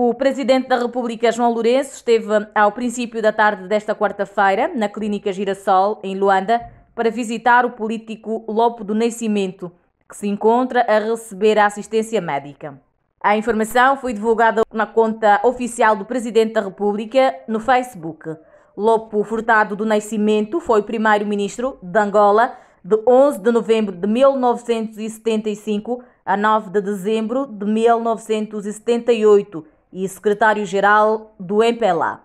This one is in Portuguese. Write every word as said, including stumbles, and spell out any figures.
O Presidente da República, João Lourenço, esteve ao princípio da tarde desta quarta-feira na Clínica Girassol, em Luanda, para visitar o político Lopo do Nascimento, que se encontra a receber a assistência médica. A informação foi divulgada na conta oficial do Presidente da República no Facebook. Lopo Furtado do Nascimento foi primeiro-ministro de Angola de onze de novembro de mil novecentos e setenta e cinco a nove de dezembro de mil novecentos e setenta e oito e secretário-geral do M P L A.